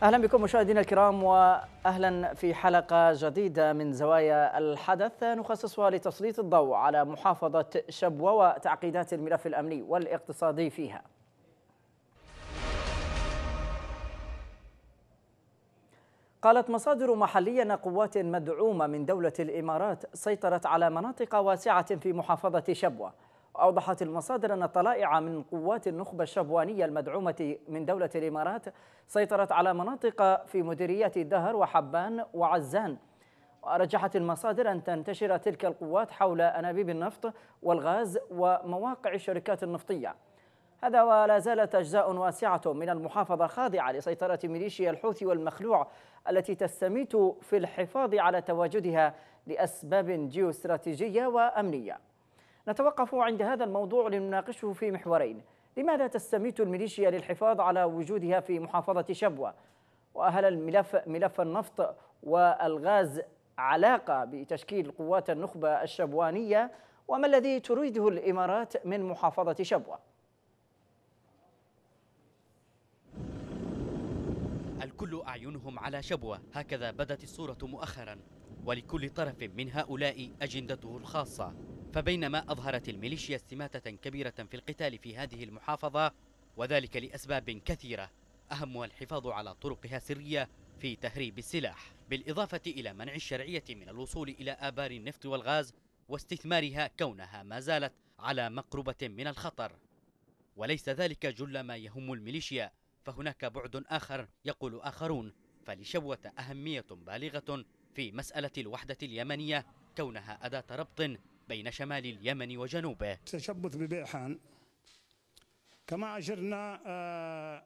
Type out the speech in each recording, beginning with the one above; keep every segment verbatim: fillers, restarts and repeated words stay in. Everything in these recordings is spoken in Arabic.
أهلا بكم مشاهدينا الكرام، وأهلا في حلقة جديدة من زوايا الحدث نخصصها لتسليط الضوء على محافظة شبوة وتعقيدات الملف الأمني والاقتصادي فيها. قالت مصادر محلية أن قوات مدعومة من دولة الإمارات سيطرت على مناطق واسعة في محافظة شبوة. وأوضحت المصادر أن طلائع من قوات النخبة الشبوانية المدعومة من دولة الإمارات سيطرت على مناطق في مديريات دهر وحبان وعزان. ورجحت المصادر أن تنتشر تلك القوات حول أنابيب النفط والغاز ومواقع الشركات النفطية. هذا ولا زالت أجزاء واسعة من المحافظة خاضعة لسيطرة ميليشيا الحوثي والمخلوع التي تستميت في الحفاظ على تواجدها لأسباب جيوستراتيجية وأمنية. نتوقف عند هذا الموضوع لنناقشه في محورين: لماذا تستميت الميليشيا للحفاظ على وجودها في محافظة شبوة؟ وهل الملف ملف النفط والغاز علاقة بتشكيل قوات النخبة الشبوانية؟ وما الذي تريده الإمارات من محافظة شبوة؟ الكل أعينهم على شبوة، هكذا بدت الصورة مؤخرا، ولكل طرف من هؤلاء أجندته الخاصة. فبينما أظهرت الميليشيا استماتة كبيرة في القتال في هذه المحافظة، وذلك لأسباب كثيرة أهمها الحفاظ على طرقها السرية في تهريب السلاح، بالإضافة إلى منع الشرعية من الوصول إلى آبار النفط والغاز واستثمارها كونها ما زالت على مقربة من الخطر. وليس ذلك جل ما يهم الميليشيا، فهناك بعد آخر يقول آخرون، فلشبوة أهمية بالغة في مسألة الوحدة اليمنية كونها أداة ربط بين شمال اليمن وجنوبه. تشبث ببيحان كما أشرنا آه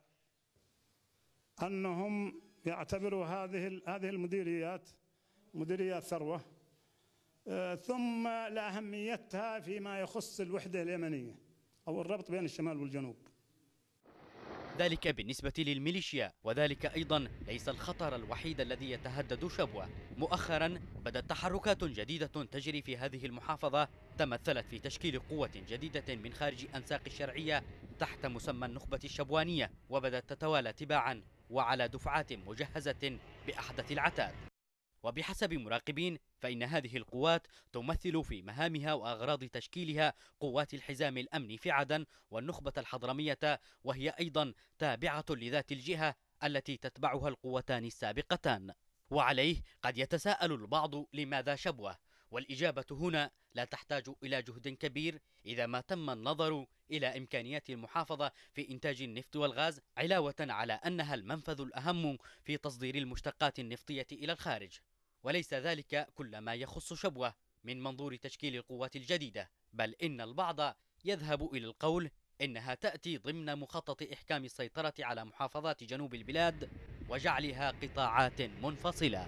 أنهم يعتبروا هذه هذه المديريات مديريات ثروة، آه ثم لأهميتها فيما يخص الوحدة اليمنية أو الربط بين الشمال والجنوب. ذلك بالنسبة للميليشيا، وذلك أيضا ليس الخطر الوحيد الذي يتهدد شبوة. مؤخرا بدأت تحركات جديدة تجري في هذه المحافظة تمثلت في تشكيل قوة جديدة من خارج أنساق الشرعية تحت مسمى النخبة الشبوانية، وبدأت تتوالى تباعا وعلى دفعات مجهزة بأحدث العتاد. وبحسب مراقبين فإن هذه القوات تمثل في مهامها وأغراض تشكيلها قوات الحزام الأمني في عدن والنخبة الحضرمية، وهي أيضا تابعة لذات الجهة التي تتبعها القوتان السابقتان. وعليه قد يتساءل البعض لماذا شبوة؟ والإجابة هنا لا تحتاج إلى جهد كبير إذا ما تم النظر إلى إمكانيات المحافظة في إنتاج النفط والغاز، علاوة على أنها المنفذ الأهم في تصدير المشتقات النفطية إلى الخارج. وليس ذلك كل ما يخص شبوة من منظور تشكيل القوات الجديدة، بل إن البعض يذهب إلى القول إنها تأتي ضمن مخطط إحكام السيطرة على محافظات جنوب البلاد وجعلها قطاعات منفصلة.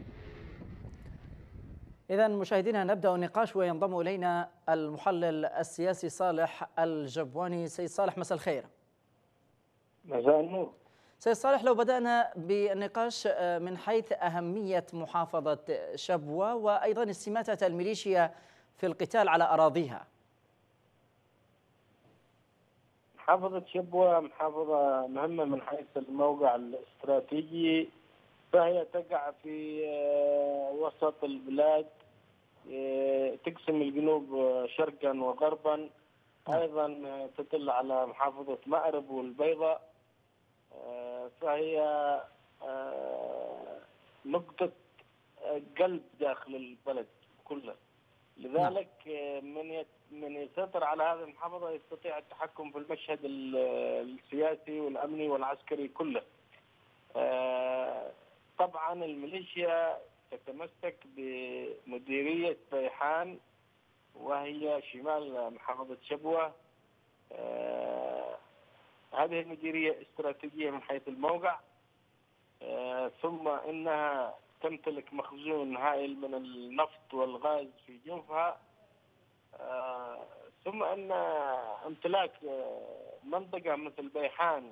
إذن مشاهدينا نبدأ النقاش، وينضم إلينا المحلل السياسي صالح الجبواني. سيد صالح، مساء الخير. مساء النور. سيد صالح، لو بدأنا بالنقاش من حيث أهمية محافظة شبوة وأيضا استماتة الميليشيا في القتال على أراضيها. محافظة شبوة محافظة مهمة من حيث الموقع الاستراتيجي، فهي تقع في وسط البلاد، تقسم الجنوب شرقا وغربا، أيضا تطل على محافظة مأرب والبيضاء، فهي نقطة قلب داخل البلد كله. لذلك من من يسيطر على هذه المحافظة يستطيع التحكم في المشهد السياسي والأمني والعسكري كله. طبعا الميليشيا تتمسك بمديرية بيحان وهي شمال محافظة شبوة. هذه المديرية استراتيجية من حيث الموقع، ثم إنها تمتلك مخزون هائل من النفط والغاز في جوفها، ثم أن امتلاك منطقة مثل بيحان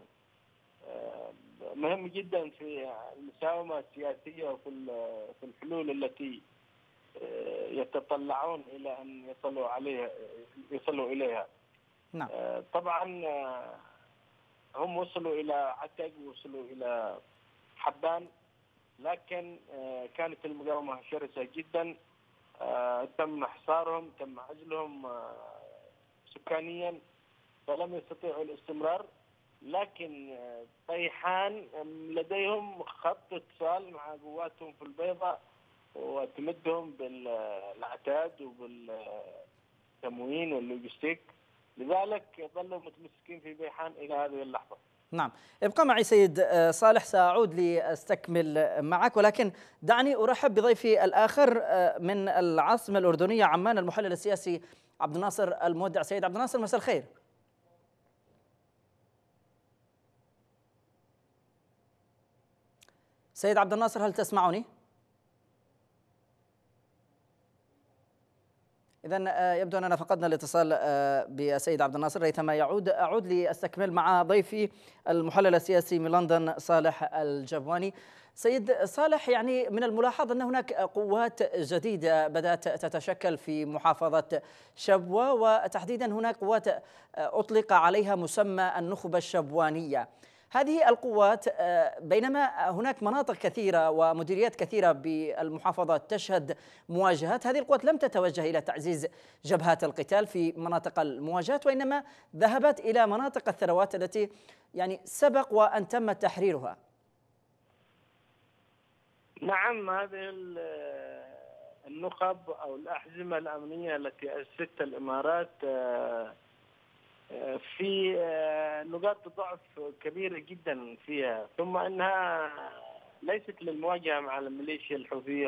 مهم جدا في المساومة السياسية وفي في الحلول التي يتطلعون إلى أن يصلوا عليها يصلوا إليها. نعم. طبعا هم وصلوا إلى عتق، وصلوا إلى حبان، لكن كانت المقاومة شرسة جدا. تم حصارهم، تم عزلهم سكانيا، فلم يستطيعوا الاستمرار. لكن طيحان لديهم خط اتصال مع قواتهم في البيضاء وتمدهم بالعتاد وبالتموين واللوجستيك، لذلك ظلوا متمسكين في بيحان إلى هذه اللحظة. نعم، ابقى معي سيد صالح، سأعود لأستكمل معك، ولكن دعني أرحب بضيفي الآخر من العاصمة الأردنية عمان، المحلل السياسي عبد الناصر المودع. سيد عبد الناصر، مساء الخير. سيد عبد الناصر، هل تسمعني؟ إذن يبدو أننا فقدنا الاتصال بالسيد عبد الناصر. ريثما يعود أعود لأستكمل مع ضيفي المحلل السياسي من لندن صالح الجبواني. سيد صالح، يعني من الملاحظ أن هناك قوات جديدة بدأت تتشكل في محافظة شبوة، وتحديدا هناك قوات أطلق عليها مسمى النخبة الشبوانية. هذه القوات بينما هناك مناطق كثيرة ومديريات كثيرة بالمحافظة تشهد مواجهات، هذه القوات لم تتوجه إلى تعزيز جبهات القتال في مناطق المواجهات، وإنما ذهبت إلى مناطق الثروات التي يعني سبق وأن تم تحريرها. نعم، هذه النخب أو الأحزمة الأمنية التي أسستها الإمارات في نقاط ضعف كبيرة جدا فيها، ثم أنها ليست للمواجهة مع الميليشيا الحوثية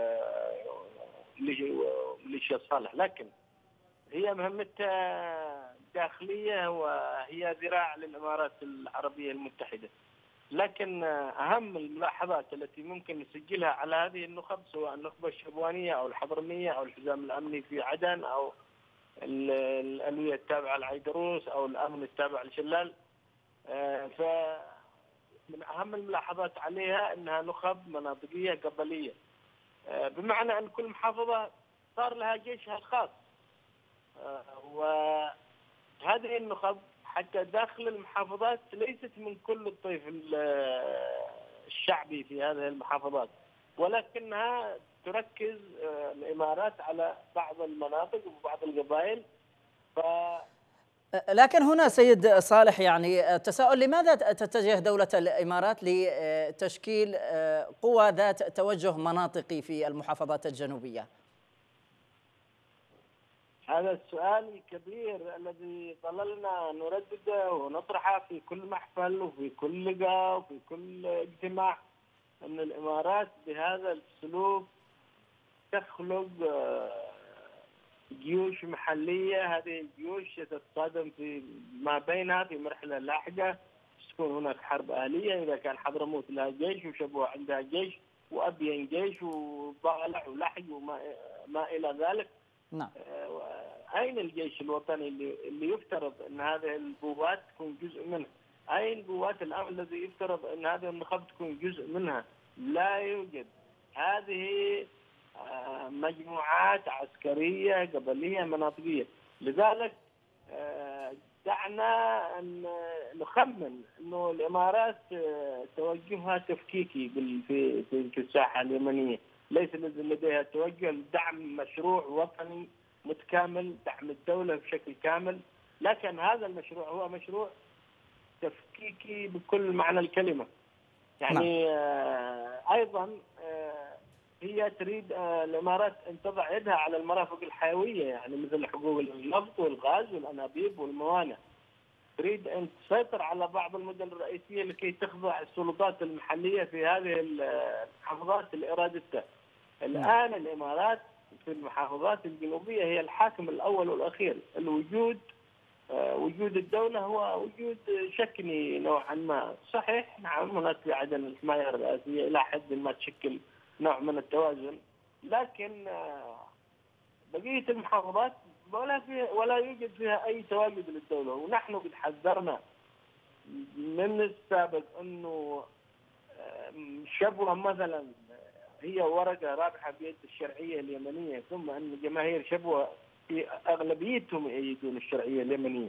والميليشيا الصالح، لكن هي مهمتها داخلية وهي ذراع للإمارات العربية المتحدة. لكن أهم الملاحظات التي ممكن نسجلها على هذه النخب، سواء النخبة الشبوانية أو الحضرمية أو الحزام الأمني في عدن أو الألوية التابعة لعيدروس أو الأمن التابع لشلال، فمن أهم الملاحظات عليها أنها نخب مناطقية قبلية، بمعنى أن كل محافظة صار لها جيشها الخاص. وهذه النخب حتى داخل المحافظات ليست من كل الطيف الشعبي في هذه المحافظات، ولكنها تركز الإمارات على بعض المناطق وبعض القبائل. ف... لكن هنا سيد صالح، يعني تساؤل: لماذا تتجه دولة الإمارات لتشكيل قوى ذات توجه مناطقي في المحافظات الجنوبية؟ هذا السؤال الكبير الذي ظللنا نردده ونطرحه في كل محفل وفي كل لقاء وفي كل اجتماع، أن الإمارات بهذا السلوك تخلق جيوش محلية. هذه الجيوش ستتصادم في ما بينها في مرحلة لاحقة، تكون هناك حرب أهلية. إذا كان حضرموت لها جيش وشبوة عندها جيش وأبين جيش وبالع ولحج وما ما إلى ذلك، نعم. أين الجيش الوطني اللي, اللي يفترض أن هذه القوات تكون جزء منه؟ أين قوات الأمن الذي يفترض أن هذه النخب تكون جزء منها؟ لا يوجد. هذه مجموعات عسكرية قبلية مناطقية. لذلك دعنا أن نخمن أنه الإمارات توجهها تفكيكي في في الساحة اليمنية، ليس لديها توجه لدعم مشروع وطني متكامل، دعم الدولة بشكل كامل، لكن هذا المشروع هو مشروع تفكيكي بكل معنى الكلمة. يعني آه أيضا آه هي تريد آه الإمارات أن تضع يدها على المرافق الحيوية، يعني مثل حقوق النفط والغاز والأنابيب والموانئ. تريد أن تسيطر على بعض المدن الرئيسية لكي تخضع السلطات المحلية في هذه المحافظات لإرادتها. الآن الإمارات في المحافظات الجنوبية هي الحاكم الأول والأخير. الوجود آه وجود الدولة هو وجود شكلي نوعا ما. صحيح نعم هناك في عدن الحماية الرئاسية إلى حد ما تشكل نوع من التوازن، لكن آه بقية المحافظات ولا فيها ولا يوجد فيها أي تواجد للدولة. ونحن قد حذرنا من السابق أنه شبوة مثلا هي ورقة رابحة بيد الشرعية اليمنية، ثم أن جماهير شبوة في أغلبيتهم يؤيدون الشرعية اليمنية.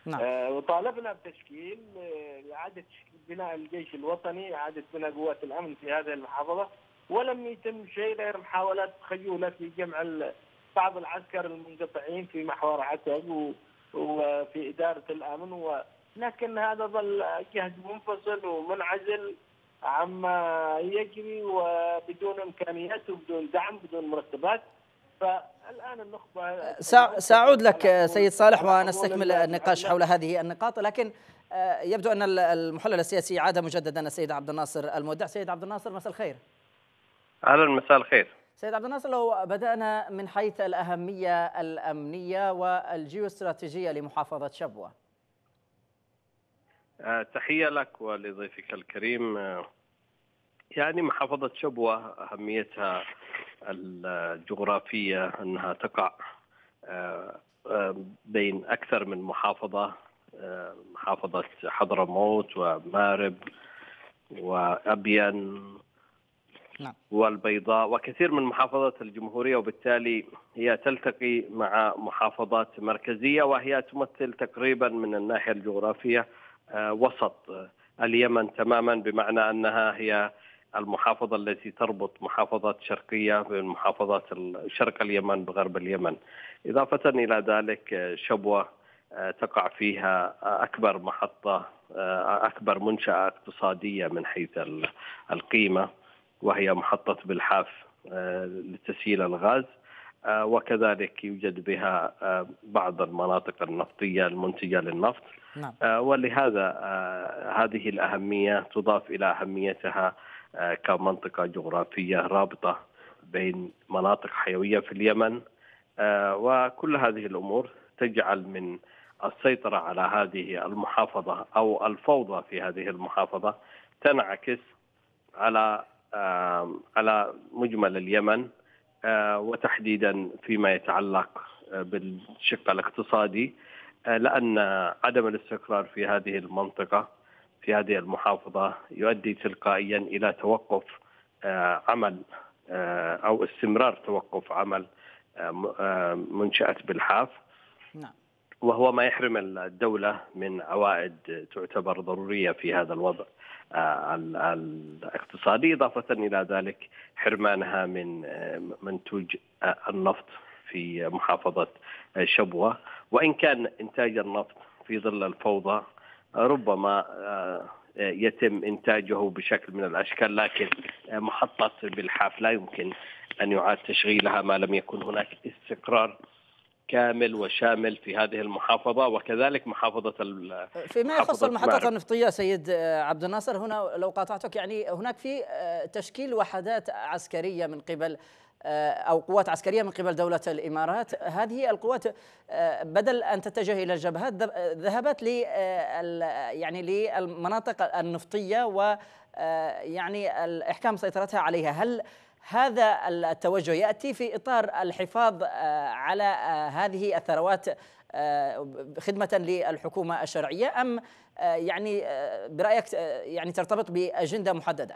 نعم. وطالبنا بتشكيل إعادة بناء الجيش الوطني، إعادة بناء قوات الأمن في هذه المحافظة، ولم يتم شيء غير محاولات خجولة في جمع بعض العسكر المنقطعين في محور عتب وفي إدارة الأمن، ولكن هذا ظل جهد منفصل ومنعزل عما يجري وبدون إمكانيات وبدون دعم بدون مرتبات. فالآن النخبة سأعود لك سيد صالح ونستكمل النقاش حول هذه النقاط، لكن يبدو أن المحلل السياسي عاد مجددا السيد عبد الناصر المودع. سيد عبد الناصر مساء الخير. أهلا، مساء الخير. سيد عبد الناصر، لو بدأنا من حيث الأهمية الأمنية والجيوستراتيجية لمحافظة شبوة. أه تحية لك ولضيفك الكريم. أه يعني محافظة شبوة أهميتها الجغرافية أنها تقع أه أه بين أكثر من محافظة، أه محافظة حضرموت ومارب وأبين نعم. والبيضاء وكثير من محافظات الجمهورية، وبالتالي هي تلتقي مع محافظات مركزية، وهي تمثل تقريبا من الناحية الجغرافية وسط اليمن تماما، بمعنى أنها هي المحافظة التي تربط محافظات شرقية بمحافظات شرق اليمن بغرب اليمن. إضافة إلى ذلك شبوة تقع فيها أكبر محطة، أكبر منشأة اقتصادية من حيث القيمة، وهي محطة بالحاف لتسييل الغاز، وكذلك يوجد بها بعض المناطق النفطية المنتجة للنفط. نعم. ولهذا هذه الأهمية تضاف إلى أهميتها كمنطقة جغرافية رابطة بين مناطق حيوية في اليمن، وكل هذه الأمور تجعل من السيطرة على هذه المحافظة أو الفوضى في هذه المحافظة تنعكس على على مجمل اليمن، وتحديدا فيما يتعلق بالشق الاقتصادي، لأن عدم الاستقرار في هذه المنطقة في هذه المحافظة يؤدي تلقائيا إلى توقف عمل أو استمرار توقف عمل منشأة بالحاف، وهو ما يحرم الدولة من عوائد تعتبر ضرورية في هذا الوضع الاقتصادي. إضافة إلى ذلك حرمانها من منتوج النفط في محافظة شبوة، وإن كان إنتاج النفط في ظل الفوضى ربما يتم إنتاجه بشكل من الأشكال، لكن محطة بالحاف لا يمكن أن يعاد تشغيلها ما لم يكن هناك استقرار كامل وشامل في هذه المحافظة، وكذلك محافظة فيما يخص المحطات النفطية. سيد عبد الناصر، هنا لو قاطعتك، يعني هناك في تشكيل وحدات عسكرية من قبل أو قوات عسكرية من قبل دولة الإمارات. هذه القوات بدل أن تتجه إلى الجبهات ذهبت ل يعني للمناطق النفطية ويعني الإحكام سيطرتها عليها. هل هذا التوجه يأتي في إطار الحفاظ على هذه الثروات خدمة للحكومة الشرعية، أم يعني برأيك يعني ترتبط بأجندة محددة؟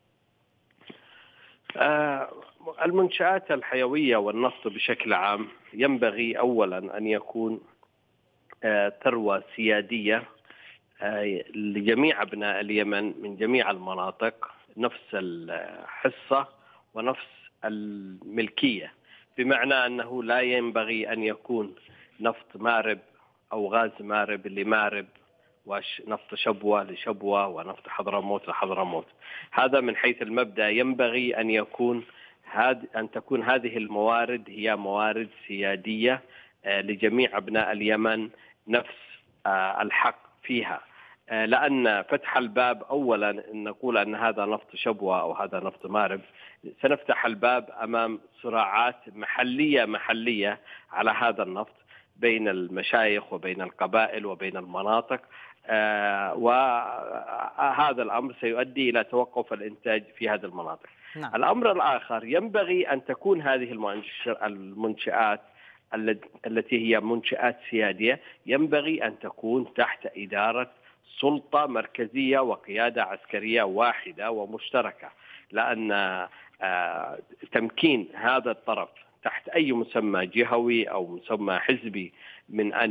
المنشآت الحيوية والنفط بشكل عام ينبغي أولا أن يكون ثروة سيادية لجميع أبناء اليمن من جميع المناطق، نفس الحصة ونفس الملكية، بمعنى أنه لا ينبغي أن يكون نفط مارب أو غاز مارب لمارب، ونفط شبوة لشبوة، ونفط حضرموت لحضرموت. هذا من حيث المبدأ. ينبغي أن يكون هاد أن تكون هذه الموارد هي موارد سيادية لجميع أبناء اليمن، نفس الحق فيها، لأن فتح الباب أولا أن نقول أن هذا نفط شبوة أو هذا نفط مارب، سنفتح الباب أمام صراعات محلية محلية على هذا النفط بين المشايخ وبين القبائل وبين المناطق، آه وهذا الأمر سيؤدي إلى توقف الإنتاج في هذه المناطق. نعم. الأمر الآخر، ينبغي أن تكون هذه المنشآت التي هي منشآت سيادية ينبغي أن تكون تحت إدارة سلطة مركزية وقيادة عسكرية واحدة ومشتركة، لأن آه تمكين هذا الطرف تحت أي مسمى جهوي أو مسمى حزبي من أن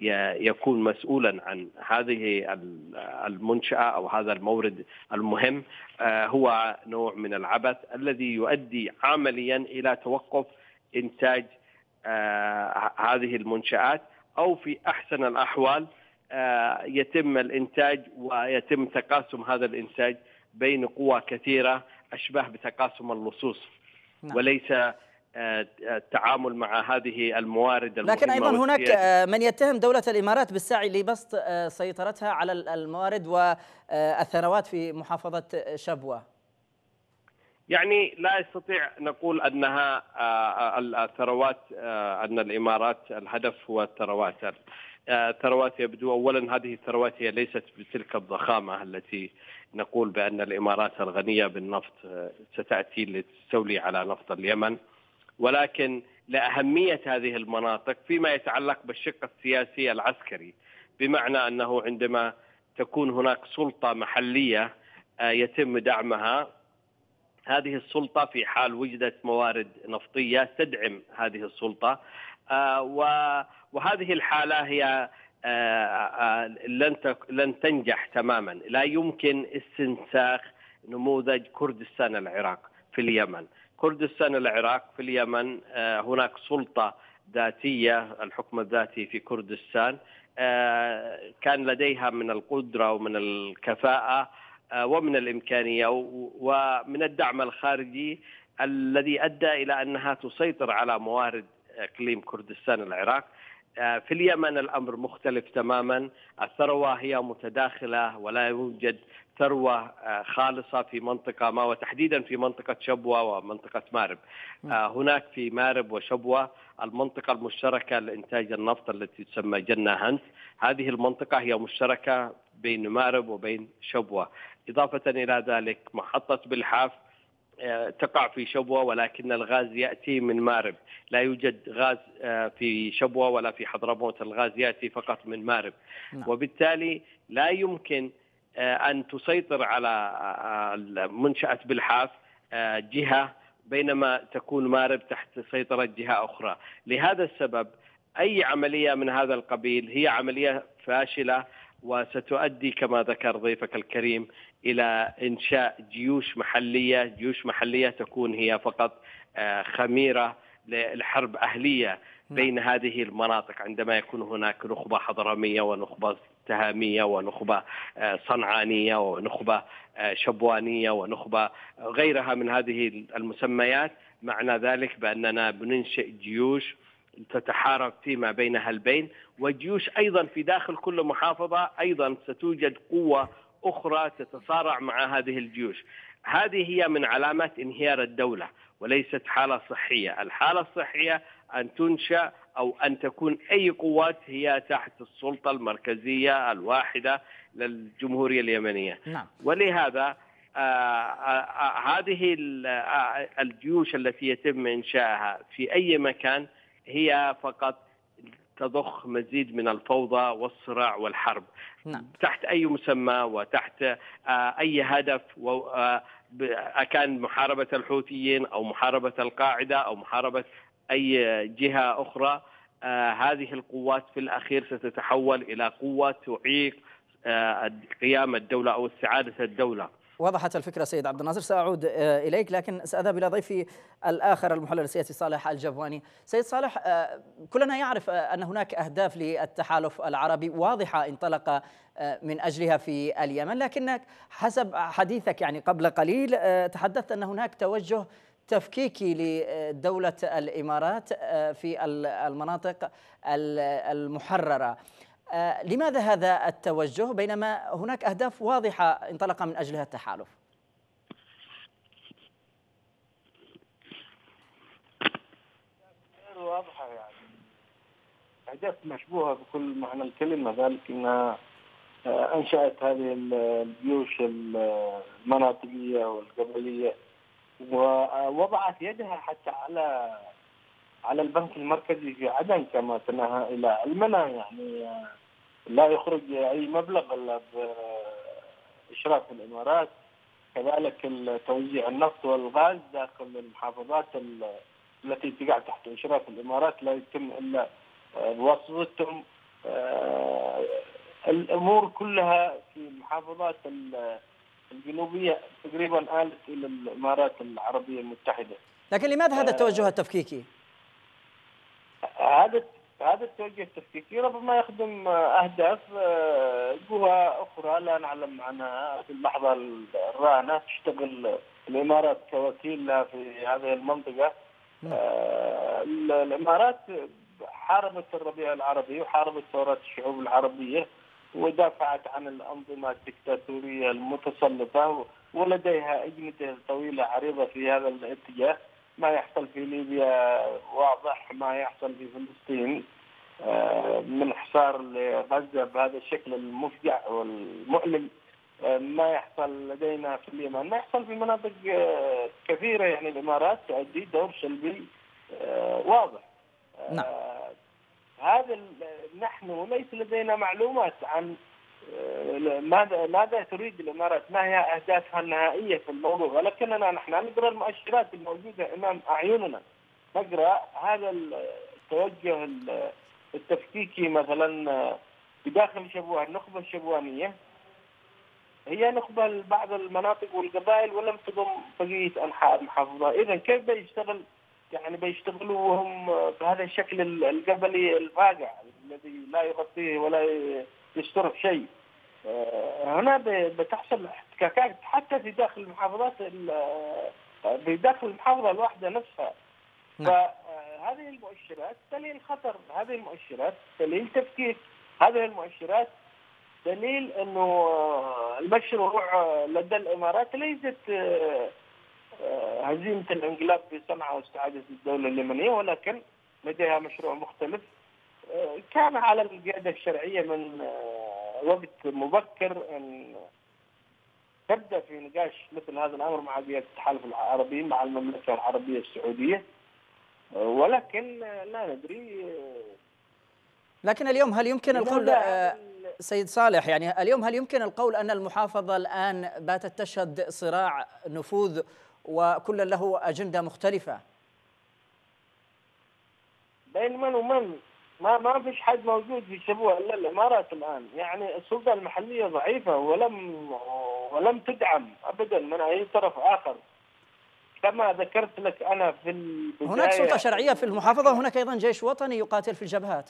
يكون مسؤولا عن هذه المنشأة أو هذا المورد المهم هو نوع من العبث الذي يؤدي عمليا إلى توقف إنتاج هذه المنشآت، أو في أحسن الأحوال يتم الإنتاج ويتم تقاسم هذا الإنتاج بين قوى كثيرة أشبه بتقاسم اللصوص. نعم. وليس التعامل مع هذه الموارد المهمة. لكن أيضا هناك من يتهم دولة الإمارات بالسعي لبسط سيطرتها على الموارد والثروات في محافظة شبوة. يعني لا يستطيع نقول أنها الثروات، أن الإمارات الهدف هو الثروات. الثروات يبدو أولا هذه الثروات هي ليست بتلك الضخامة التي نقول بأن الإمارات الغنية بالنفط ستأتي لتستولي على نفط اليمن، ولكن لأهمية هذه المناطق فيما يتعلق بالشق السياسي العسكري، بمعنى أنه عندما تكون هناك سلطة محلية يتم دعمها، هذه السلطة في حال وجدت موارد نفطية تدعم هذه السلطة، وهذه الحالة هي لن تنجح تماما. لا يمكن استنساخ نموذج كردستان العراق في اليمن. كردستان العراق في اليمن هناك سلطة ذاتية، الحكم الذاتي في كردستان كان لديها من القدرة ومن الكفاءة ومن الإمكانية ومن الدعم الخارجي الذي أدى إلى أنها تسيطر على موارد إقليم كردستان العراق. في اليمن الأمر مختلف تماما، الثروة هي متداخلة ولا يوجد ثروة خالصة في منطقة ما، وتحديدا في منطقة شبوة ومنطقة مارب. هناك في مارب وشبوة المنطقة المشتركة لإنتاج النفط التي تسمى جنة هنت، هذه المنطقة هي مشتركة بين مارب وبين شبوة. إضافة إلى ذلك محطة بلحاف تقع في شبوة، ولكن الغاز يأتي من مارب، لا يوجد غاز في شبوة ولا في حضرموت، الغاز يأتي فقط من مارب. وبالتالي لا يمكن أن تسيطر على منشأة بلحاف جهة بينما تكون مارب تحت سيطرة جهة أخرى. لهذا السبب أي عملية من هذا القبيل هي عملية فاشلة، وستؤدي كما ذكر ضيفك الكريم إلى إنشاء جيوش محلية، جيوش محلية تكون هي فقط خميرة لحرب أهلية بين هذه المناطق، عندما يكون هناك نخبة حضرمية ونخبة تهامية ونخبة صنعانية ونخبة شبوانية ونخبة غيرها من هذه المسميات. معنى ذلك بأننا بننشئ جيوش تتحارب فيما بينها البين، وجيوش أيضا في داخل كل محافظة أيضا ستوجد قوة أخرى تتصارع مع هذه الجيوش. هذه هي من علامات انهيار الدولة وليست حالة صحية. الحالة الصحية أن تنشأ أو أن تكون أي قوات هي تحت السلطة المركزية الواحدة للجمهورية اليمنية. نعم. ولهذا آه آه هذه الجيوش التي يتم إنشائها في أي مكان هي فقط تضخ مزيد من الفوضى والصراع والحرب. نعم. تحت أي مسمى وتحت أي هدف، كان محاربة الحوثيين أو محاربة القاعدة أو محاربة أي جهة أخرى، هذه القوات في الأخير ستتحول إلى قوة تعيق قيام الدولة أو استعادة الدولة. وضحت الفكرة سيد عبد الناصر، سأعود إليك لكن سأذهب إلى ضيفي الآخر المحلل السياسي صالح الجبواني. سيد صالح، كلنا يعرف أن هناك أهداف للتحالف العربي واضحة انطلق من أجلها في اليمن، لكنك حسب حديثك يعني قبل قليل تحدثت أن هناك توجه تفكيكي لدولة الإمارات في المناطق المحررة. لماذا هذا التوجه بينما هناك أهداف واضحة انطلق من أجلها التحالف؟ واضحة يعني أهداف مشبوهة بكل معنى الكلمة، ذلك أنها أنشأت هذه الجيوش المناطقية والقبلية ووضعت يدها حتى على على البنك المركزي في عدن كما تنهى إلى علمنا، يعني لا يخرج أي مبلغ إلا بإشراف الإمارات. كذلك توزيع النفط والغاز داخل المحافظات التي تقع تحت إشراف الإمارات لا يتم إلا بواسطتهم، الأمور كلها في المحافظات الجنوبية تقريبا آلت إلى الإمارات العربية المتحدة. لكن لماذا هذا التوجه التفكيكي؟ هذا هذا التوجه التفكيكي ربما يخدم أهداف قوى أخرى لا نعلم عنها في اللحظة الراهنة. تشتغل الإمارات كوكيل لها في هذه المنطقة. الإمارات حاربت الربيع العربي وحاربت ثورات الشعوب العربية ودافعت عن الأنظمة الدكتاتورية المتسلطة، ولديها أجندة طويلة عريضة في هذا الاتجاه. ما يحصل في ليبيا واضح، ما يحصل في فلسطين من حصار لغزة بهذا الشكل المفجع والمؤلم، ما يحصل لدينا في اليمن، ما يحصل في مناطق كثيرة. يعني الإمارات تؤدي دور سلبي واضح. نعم. هذا نحن ليس لدينا معلومات عن ماذا ماذا تريد الإمارات، ما هي أهدافها النهائية في الموضوع، ولكننا نحن نقرأ المؤشرات الموجودة أمام أعيننا. نقرأ هذا التوجه التفكيكي مثلا بداخل شبوة، النخبة الشبوانية هي نخبة لبعض المناطق والقبائل ولم تضم بقية أنحاء المحافظة. إذا كيف بيشتغل؟ يعني بيشتغلوا وهم بهذا الشكل القبلي الفاقع الذي لا يغطيه ولا يستر شيء. هنا بتحصل احتكاكات حتى في داخل المحافظات، في داخل المحافظة الواحدة نفسها. فهذه المؤشرات دليل خطر، هذه المؤشرات دليل تفكيك، هذه المؤشرات دليل انه المشروع لدى الامارات ليست هزيمة الانقلاب في صنعاء واستعادة الدولة اليمنية، ولكن لديها مشروع مختلف كان على القيادة الشرعية من وقت مبكر أن تبدأ في نقاش مثل هذا الأمر مع قيادة التحالف العربي مع المملكة العربية السعودية، ولكن لا ندري. لكن اليوم هل يمكن القول سيد صالح، يعني اليوم هل يمكن القول أن المحافظة الآن باتت تشهد صراع نفوذ وكل له أجندة مختلفة؟ بين من ومن؟ ما ما فيش حد موجود في شبوة إلا الإمارات الآن. يعني السلطة المحلية ضعيفة ولم ولم تدعم أبدا من أي طرف آخر. كما ذكرت لك أنا في البداية، هناك سلطة شرعية في المحافظة، هناك أيضا جيش وطني يقاتل في الجبهات.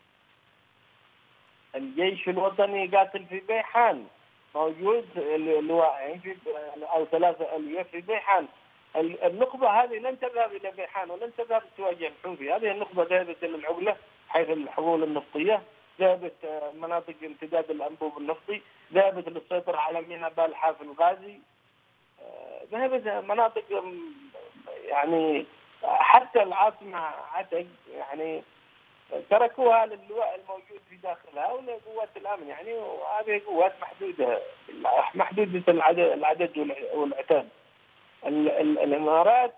الجيش الوطني يقاتل في بيحان، موجود اللواءين في أو ثلاثة ألوية في بيحان. النخبة هذه لن تذهب إلى بيحان ولن تذهب تواجه الحوثي. هذه النخبة ذهبت إلى العقلة حيث الحقول النفطية، ذهبت مناطق امتداد الأنبوب النفطي، ذهبت للسيطرة على ميناء بالحا في الغازي، ذهبت مناطق يعني حتى العاصمة عتق يعني تركوها للواء الموجود في داخلها ولقوات الأمن. يعني وهذه قوات محدودة محدودة العدد العدد والعتاد. الإمارات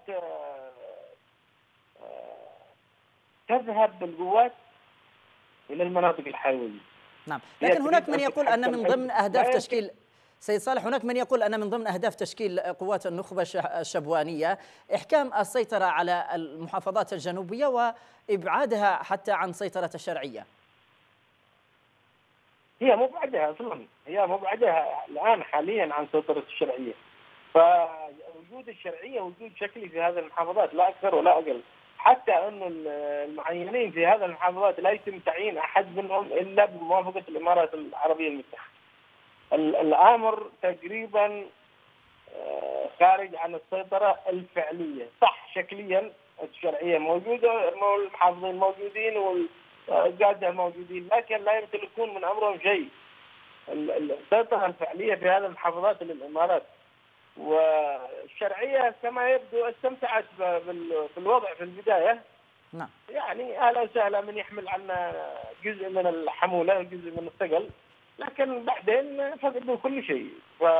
تذهب بالقوات إلى المناطق الحيوية. نعم، لكن هناك من يقول أن من ضمن أهداف تشكيل سيد صالح، هناك من يقول أن من ضمن أهداف تشكيل قوات النخبة الشبوانية إحكام السيطرة على المحافظات الجنوبية وإبعادها حتى عن سيطرة الشرعية. هي مبعدها أصلا، هي مبعدها الآن حاليا عن سيطرة الشرعية. فوجود الشرعية وجود شكلي في هذه المحافظات لا أكثر ولا أقل. حتى أن المعينين في هذه المحافظات لا يتم تعيين أحد منهم إلا بموافقة الإمارات العربية المتحدة. الأمر تقريبا خارج عن السيطرة الفعلية. صح شكليا الشرعية موجودة، المحافظين موجودين والقادة موجودين، لكن لا يمتلكون من أمرهم شيء. السيطرة الفعلية في هذه المحافظات للإمارات، والشرعية كما يبدو استمتعت بالوضع في البداية. نعم. يعني أهلا وسهلا من يحمل عنا جزء من الحمولة جزء من الثقل، لكن بعدين فقدوا كل شيء.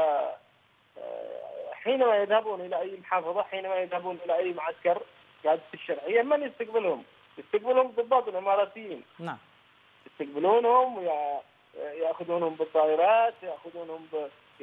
فحينما يذهبون إلى أي محافظة، حينما يذهبون إلى أي معسكر قادة الشرعية، من يستقبلهم؟ يستقبلهم ضباط الإماراتيين. نعم. يستقبلونهم، يأخذونهم بالطائرات، يأخذونهم ب...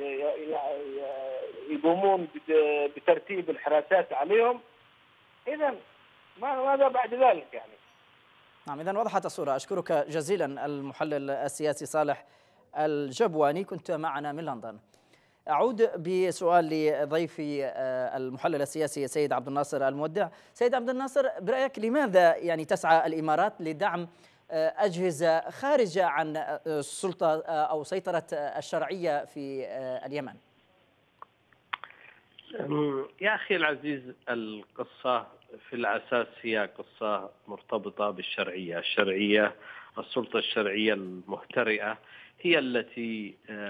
يقومون بترتيب الحراسات عليهم. إذا ماذا بعد ذلك؟ يعني نعم، إذن وضحت الصورة. أشكرك جزيلا المحلل السياسي صالح الجبواني، كنت معنا من لندن. أعود بسؤال لضيفي المحلل السياسي سيد عبد الناصر المودع. سيد عبد الناصر، برأيك لماذا يعني تسعى الإمارات لدعم أجهزة خارجة عن السلطة أو سيطرة الشرعية في اليمن؟ يا أخي العزيز، القصة في الأساس هي قصة مرتبطة بالشرعية. الشرعية السلطة الشرعية المهترئة هي التي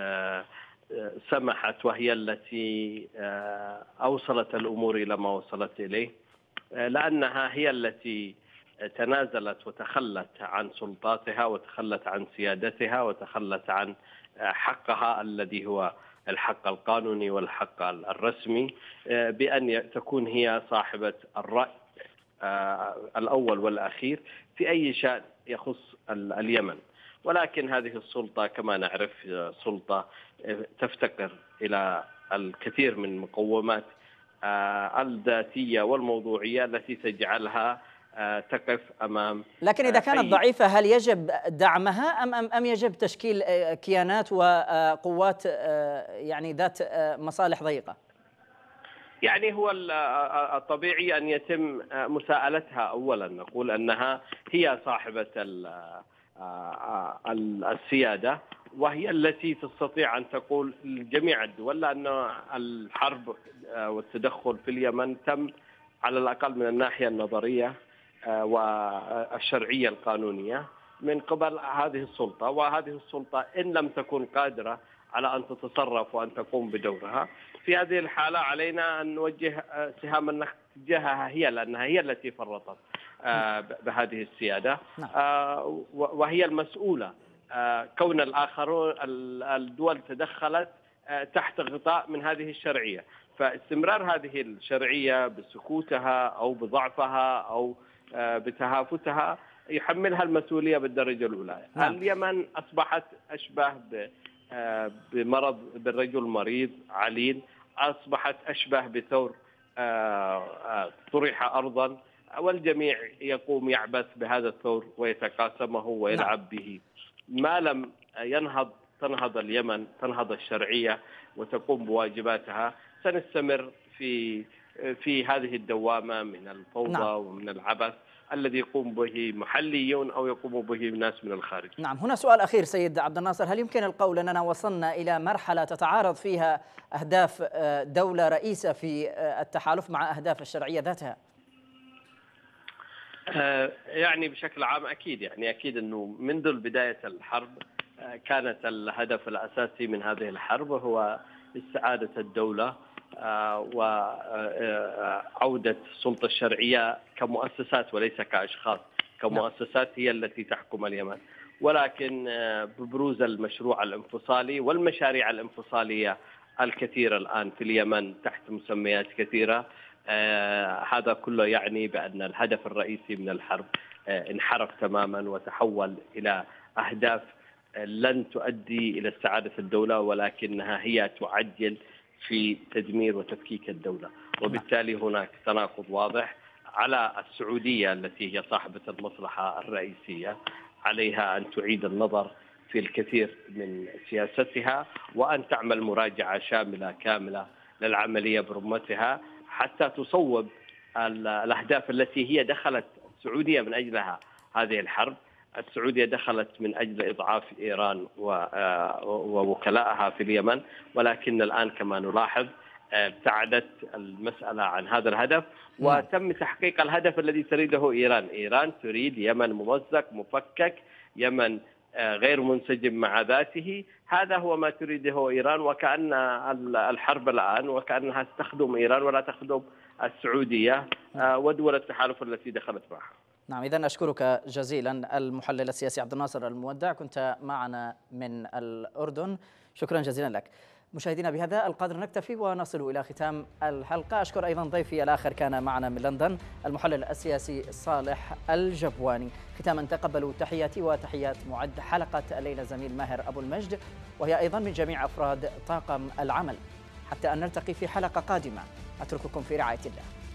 سمحت وهي التي أوصلت الأمور إلى ما وصلت إليه، لأنها هي التي تنازلت وتخلت عن سلطاتها وتخلت عن سيادتها وتخلت عن حقها الذي هو الحق القانوني والحق الرسمي، بأن تكون هي صاحبة الرأي الأول والأخير في أي شأن يخص اليمن. ولكن هذه السلطة كما نعرف سلطة تفتقر إلى الكثير من المقومات الذاتية والموضوعية التي تجعلها تقف أمام. لكن إذا كانت ضعيفة هل يجب دعمها أم أم أم يجب تشكيل كيانات وقوات يعني ذات مصالح ضيقة؟ يعني هو الطبيعي أن يتم مساءلتها أولا. نقول أنها هي صاحبة السيادة وهي التي تستطيع أن تقول لجميع الدول، لأن الحرب والتدخل في اليمن تم على الأقل من الناحية النظرية والشرعية القانونية من قبل هذه السلطة، وهذه السلطة إن لم تكن قادرة على أن تتصرف وأن تقوم بدورها، في هذه الحالة علينا أن نوجه سهام تجاهها هي، لأنها هي التي فرطت بهذه السيادة وهي المسؤولة. كون الآخرون الدول تدخلت تحت غطاء من هذه الشرعية، فاستمرار هذه الشرعية بسكوتها أو بضعفها أو بتهافتها يحملها المسؤولية بالدرجة الأولى. نعم. اليمن أصبحت أشبه بمرض بالرجل مريض عليل، أصبحت أشبه بثور طرح أرضا والجميع يقوم يعبث بهذا الثور ويتقاسمه ويلعب به. ما لم ينهض تنهض اليمن، تنهض الشرعية وتقوم بواجباتها، سنستمر في في هذه الدوامة من الفوضى. نعم. ومن العبث الذي يقوم به محليون أو يقوم به ناس من الخارج. نعم، هنا سؤال أخير سيد عبد الناصر، هل يمكن القول أننا وصلنا إلى مرحلة تتعارض فيها أهداف دولة رئيسة في التحالف مع أهداف الشرعية ذاتها؟ يعني بشكل عام أكيد، يعني أكيد أنه منذ بداية الحرب كانت الهدف الأساسي من هذه الحرب هو استعادة الدولة وعودة السلطة الشرعية كمؤسسات وليس كأشخاص، كمؤسسات هي التي تحكم اليمن. ولكن ببروز المشروع الانفصالي والمشاريع الانفصالية الكثيرة الآن في اليمن تحت مسميات كثيرة، هذا كله يعني بأن الهدف الرئيسي من الحرب انحرف تماما وتحول إلى أهداف لن تؤدي إلى استعادة الدولة، ولكنها هي تعجل في تدمير وتفكيك الدولة. وبالتالي هناك تناقض واضح. على السعودية التي هي صاحبة المصلحة الرئيسية عليها أن تعيد النظر في الكثير من سياستها وأن تعمل مراجعة شاملة كاملة للعملية برمتها حتى تصوب الأهداف التي هي دخلت السعودية من أجلها هذه الحرب. السعودية دخلت من أجل إضعاف إيران ووكلائها في اليمن، ولكن الآن كما نلاحظ ابتعدت المسألة عن هذا الهدف وتم تحقيق الهدف الذي تريده إيران. إيران تريد يمن ممزق مفكك، يمن غير منسجم مع ذاته. هذا هو ما تريده إيران، وكأن الحرب الآن وكأنها تخدم إيران ولا تخدم السعودية ودول التحالف التي دخلت معها. نعم، إذن أشكرك جزيلا المحلل السياسي عبد الناصر المودع، كنت معنا من الأردن، شكرا جزيلا لك. مشاهدينا بهذا القدر نكتفي ونصل إلى ختام الحلقة. أشكر أيضا ضيفي الآخر كان معنا من لندن المحلل السياسي صالح الجبواني. ختاما تقبلوا تحياتي وتحيات معد حلقة الليلة زميل ماهر أبو المجد، وهي أيضا من جميع أفراد طاقم العمل. حتى أن نلتقي في حلقة قادمة أترككم في رعاية الله.